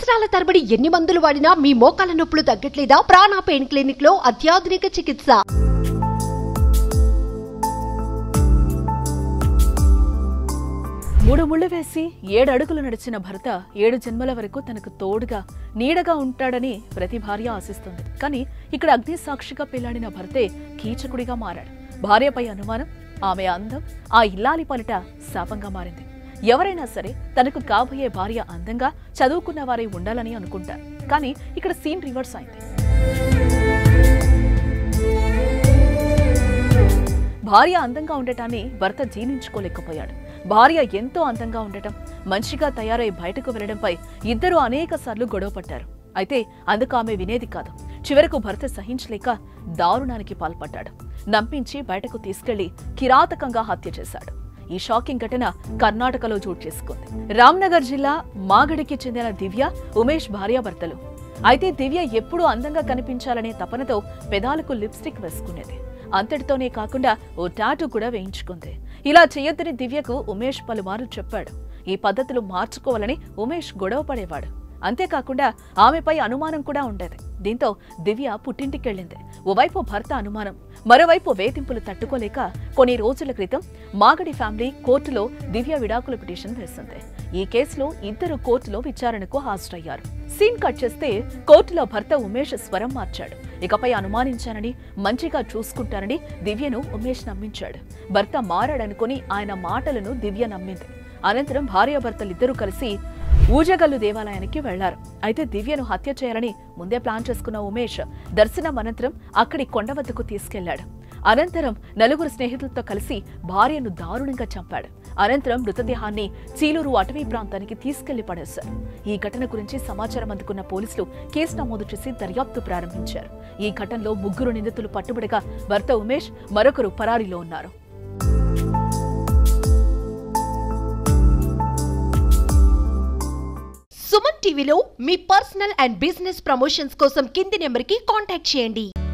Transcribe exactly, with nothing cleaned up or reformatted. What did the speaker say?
సంవత్సరాల తరబడి ఎన్ని మందులు వాడినా మీ మోకాల నొప్పులు తగ్గట్లేదా? ప్రాణ పెయిన్ క్లినిక్ లో అత్యాధునిక చికిత్స. మూడు ముళ్ళు వేసి ఏడు అడుగులు నడిచిన భర్త ఏడు జన్మల వరకు తనకు తోడుగా నీడగా ఉంటాడని ప్రతి భార్య ఆశిస్తుంది. కానీ ఇక్కడ అగ్ని సాక్షిగా పెళ్లాడిన భర్తే కీచకుడిగా మారాడు. భార్యపై అనుమానం, ఆమె అందం ఆ ఇల్లాలి పాలిట శాపంగా మారింది. ఎవరైనా సరే తనకు కాబోయే భార్య అందంగా చదువుకున్న వారే ఉండాలని అనుకుంటారు. కానీ ఇక్కడ సీన్ రివర్స్ అయింది. భార్య అందంగా ఉండటాన్ని భర్త జీర్ణించుకోలేకపోయాడు. భార్య ఎంతో అందంగా ఉండటం, మంచిగా తయారై బయటకు వెళ్లడంపై ఇద్దరు అనేక సార్లు గొడవ పడ్డారు. అయితే అందుకు ఆమె వినేది కాదు. చివరకు భర్త సహించలేక దారుణానికి పాల్పడ్డాడు. నంపించి బయటకు తీసుకెళ్లి కిరాతకంగా హత్య చేశాడు. ఈ షాకింగ్ ఘటన కర్ణాటకలో చోటు చేసుకుంది. రామ్నగర్ జిల్లా మాగడికి చెందిన దివ్య, ఉమేష్ భార్యాభర్తలు. అయితే దివ్య ఎప్పుడూ అందంగా కనిపించాలనే తపనతో పెదాలకు లిప్స్టిక్ వేసుకునేది. అంతటితోనే కాకుండా ఓ టాటూ కూడా వేయించుకుంది. ఇలా చేయొద్దని దివ్యకు ఉమేష్ పలుమార్లు చెప్పాడు. ఈ పద్ధతులు మార్చుకోవాలని ఉమేష్ గొడవ పడేవాడు. అంతేకాకుండా ఆమెపై అనుమానం కూడా ఉండేది. దీంతో దివ్య పుట్టింటికెళ్లింది. ఓవైపు భర్త అనుమానం, మరోవైపు వేధింపులు తట్టుకోలేక కొన్ని రోజుల క్రితం మాగడి ఫ్యామిలీ కోర్టులో దివ్య విడాకుల పిటిషన్ వేసింది. ఈ కేసులో ఇద్దరు కోర్టులో విచారణకు హాజరయ్యారు. సీన్ కట్ చేస్తే కోర్టులో భర్త ఉమేష్ స్వరం మార్చాడు. ఇకపై అనుమానించానని, మంచిగా చూసుకుంటానని దివ్యను ఉమేష్ నమ్మించాడు. భర్త మారాడనుకుని ఆయన మాటలను దివ్య నమ్మింది. అనంతరం భార్యాభర్తలిద్దరూ కలిసి ఊజగల్లు దేవాలయానికి వెళ్లారు. అయితే దివ్యను హత్య చేయాలని ముందే ప్లాన్ చేసుకున్న ఉమేష్ దర్శనం అనంతరం అక్కడి కొండ వద్దకు తీసుకెళ్లాడు. అనంతరం నలుగురు స్నేహితులతో కలిసి భార్యను దారుణంగా చంపాడు. అనంతరం మృతదేహాన్ని చీలూరు అటవీ ప్రాంతానికి తీసుకెళ్లి పడేశారు. ఈ ఘటన గురించి సమాచారం అందుకున్న పోలీసులు కేసు నమోదు చేసి దర్యాప్తు ప్రారంభించారు. ఈ ఘటనలో ముగ్గురు నిందితులు పట్టుబడగా భర్త ఉమేష్ మరొకరు పరారీలో ఉన్నారు. సుమన్ టీవీలో మీ పర్సనల్ అండ్ బిజినెస్ ప్రమోషన్స్ కోసం కింది నెంబర్కి కాంటాక్ట్ చేయండి.